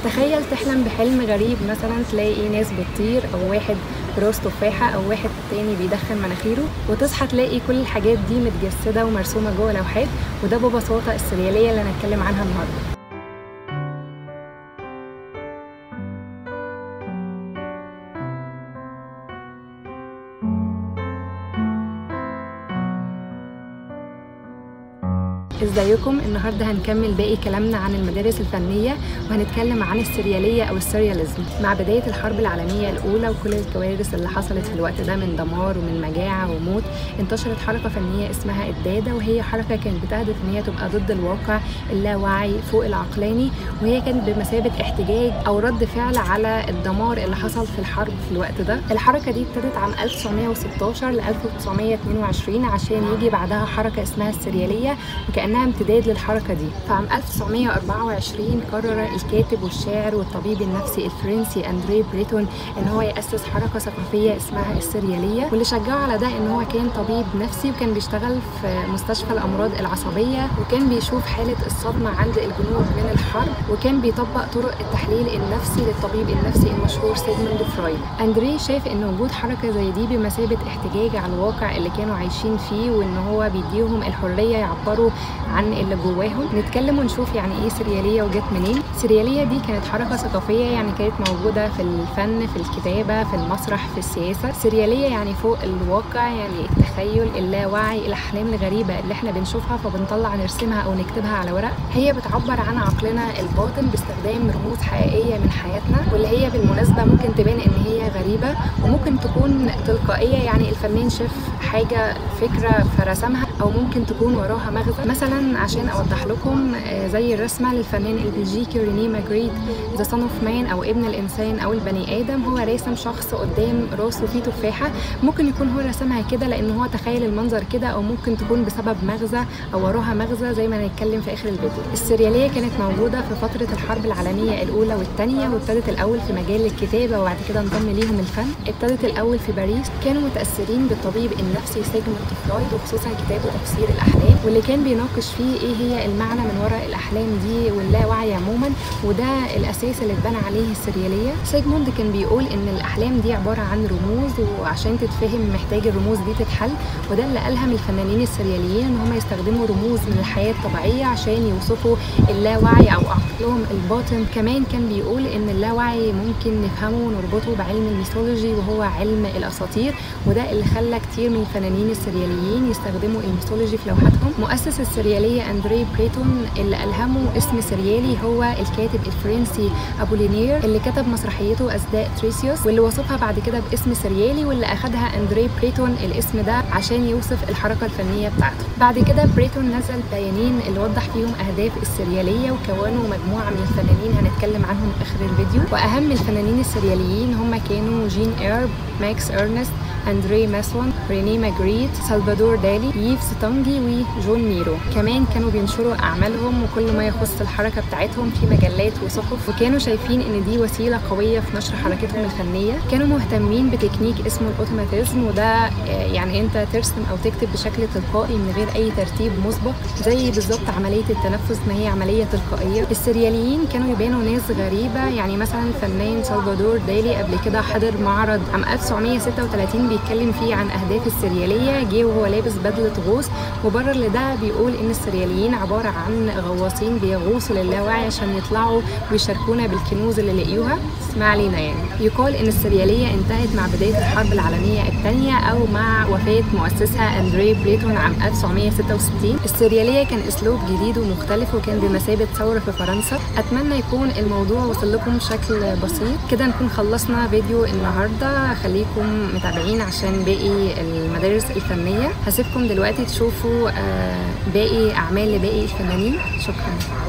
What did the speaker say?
تخيل تحلم بحلم غريب، مثلا تلاقي ناس بتطير او واحد براس تفاحة او واحد تاني بيدخن مناخيره، وتصحى تلاقي كل الحاجات دي متجسدة ومرسومة جوه لوحات. وده ببساطة السريالية اللي هنتكلم عنها النهارده. ازيكم؟ النهارده هنكمل باقي كلامنا عن المدارس الفنيه، وهنتكلم عن السرياليه او السرياليزم. مع بدايه الحرب العالميه الاولى وكل الكوارث اللي حصلت في الوقت ده من دمار ومن مجاعه وموت، انتشرت حركه فنيه اسمها الداده، وهي حركه كانت بتهدف ان هي تبقى ضد الواقع اللاواعي فوق العقلاني، وهي كانت بمثابه احتجاج او رد فعل على الدمار اللي حصل في الحرب في الوقت ده. الحركه دي ابتدت عام 1916 ل 1922 عشان يجي بعدها حركه اسمها السرياليه، وكأنها امتداد للحركة دي. فعام 1924 قرر الكاتب والشاعر والطبيب النفسي الفرنسي أندري بريتون ان هو يأسس حركة ثقافية اسمها السريالية، واللي شجعه على ده ان هو كان طبيب نفسي وكان بيشتغل في مستشفى الأمراض العصبية، وكان بيشوف حالة الصدمة عند الجنود من الحرب، وكان بيطبق طرق التحليل النفسي للطبيب النفسي المشهور سيغموند فرويد. أندري شايف ان وجود حركة زي دي بمثابة احتجاج على الواقع اللي كانوا عايشين فيه، وان هو بيديهم الحرية يعبروا عن اللي جواهم. نتكلم ونشوف يعني ايه سرياليه وجت منين. السرياليه دي كانت حركه ثقافيه، يعني كانت موجوده في الفن، في الكتابه، في المسرح، في السياسه. سرياليه يعني فوق الواقع، يعني التخيل، اللاوعي، الاحلام الغريبه اللي احنا بنشوفها فبنطلع نرسمها او نكتبها على ورق. هي بتعبر عن عقلنا الباطن باستخدام رموز حقيقيه من حياتنا، واللي هي بالمناسبه ممكن تبان ان هي غريبه وممكن تكون تلقائيه، يعني الفنان شاف حاجه فكره فرسمها، او ممكن تكون وراها مغزى. مثلا عشان اوضح لكم، زي الرسمه للفنان البلجيكي رينيه ماجريت ذا صن اوف مان او ابن الانسان او البني ادم، هو راسم شخص قدام راسه فيه تفاحه. ممكن يكون هو رسمها كده لان هو تخيل المنظر كده، او ممكن تكون بسبب مغزى او وراها مغزى زي ما هنتكلم في اخر الفيديو. السرياليه كانت موجوده في فتره الحرب العالميه الاولى والثانيه، وابتدت الاول في مجال الكتابه وبعد كده انضم ليهم الفن. ابتدت الاول في باريس، كانوا متاثرين بالطبيب النفسي سيغموند فرويد، وخصوصا كتابه تفسير الاحلام، واللي كان بيناقش فيه ايه هي المعنى من وراء الاحلام دي واللاوعي عموما، وده الاساس اللي اتبنى عليه السرياليه. سيغموند كان بيقول ان الاحلام دي عباره عن رموز، وعشان تتفهم محتاج الرموز دي تتحل، وده اللي الهم الفنانين السرياليين ان هم يستخدموا رموز من الحياه الطبيعيه عشان يوصفوا اللاوعي او عقلهم الباطن. كمان كان بيقول ان اللاوعي ممكن نفهمه ونربطه بعلم الميثولوجي وهو علم الاساطير، وده اللي خلى كتير من الفنانين السرياليين يستخدموا الميثولوجي في لوحاتهم. مؤسس السرياليه أندري بريتون اللي ألهمه اسم سريالي هو الكاتب الفرنسي أبولينير، اللي كتب مسرحيته أصداء تريسيوس، واللي وصفها بعد كده باسم سريالي، واللي أخدها أندري بريتون الاسم ده عشان يوصف الحركة الفنية بتاعته. بعد كده بريتون نزل بيانين اللي وضح فيهم أهداف السريالية، وكونوا مجموعة من الفنانين هنتكلم عنهم في آخر الفيديو. وأهم الفنانين السرياليين هم كانوا جين إيرب، ماكس إرنست، أندري ماسون، رينيه ماجريت، سلفادور دالي، ييف ستونجي، وجون ميرو. كمان كانوا بينشروا أعمالهم وكل ما يخص الحركة بتاعتهم في مجلات وصحف، وكانوا شايفين إن دي وسيلة قوية في نشر حركتهم الفنية. كانوا مهتمين بتكنيك اسمه الأوتوماتيزم، وده يعني أنت ترسم أو تكتب بشكل تلقائي من غير أي ترتيب مسبق، زي بالظبط عملية التنفس ما هي عملية تلقائية. السرياليين كانوا يبانوا ناس غريبة، يعني مثلا الفنان سلفادور دالي قبل كده حضر معرض عام 1936 بيتكلم فيه عن أهداف السريالية، جه وهو لابس بدلة غوص، وبرر لده بيقول إن السرياليين عبارة عن غواصين بيغوصوا للاوعي عشان يطلعوا ويشاركونا بالكنوز اللي لقيوها. اسمع علينا يعني. يقال إن السريالية انتهت مع بداية الحرب العالمية الثانية، أو مع وفاة مؤسسها أندري بريتون عام 1966. السريالية كان أسلوب جديد ومختلف، وكان بمثابة ثورة في فرنسا. أتمنى يكون الموضوع وصل لكم بشكل بسيط كده. نكون خلصنا فيديو النهاردة، خليكم متابعين عشان باقي المدارس الفنية. هسيبكم دلوقتي تشوفوا باقي أعمال لباقي الفنانين. شكرا.